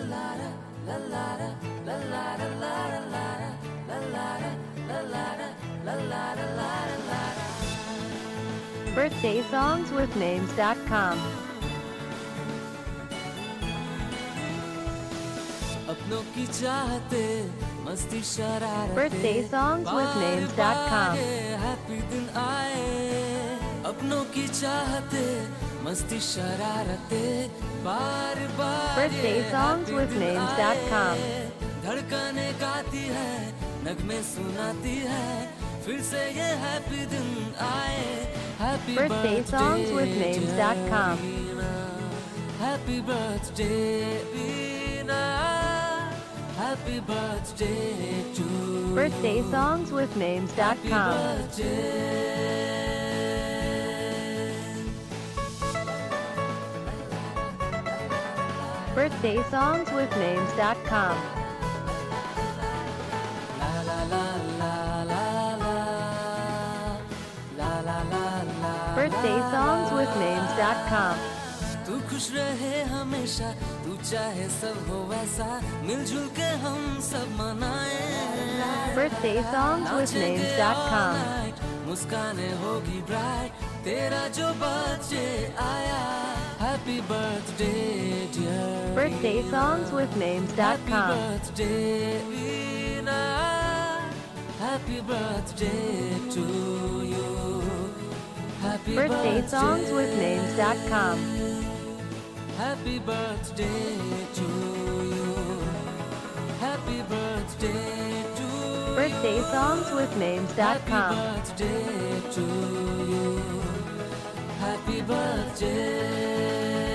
Birthday songs with names.com. अपनों की चाहते मस्ती शरारते Birthday songs with names.com. Happy दिन आए अपनों की चाहते मस्ती शरारते बार बार Birthday songs with names.com. धड़कने गाती है नगमे सुनाती है फिर से ये हैप्पी दिन आए happy Birthday songs with names.com. Happy birthday Bina happy birthday to Birthday songs with names.com. Birthday songs with names.com. Birthday songs with names.com. तू खुश रहे हमेशा तू चाहे सब हो वैसा मिलजुल के हम सब मनाए Birthday songs with names.com. मुस्काने होगी ब्राइट तेरा जो बर्थडे आया happy birthday dear Birthday songs with names.com. Birthday Veena happy birthday to you happy Birthday songs with names.com. Happy birthday to you. Happy birthday to Birthday songs with names.com. Happy birthday to you. Happy birthday.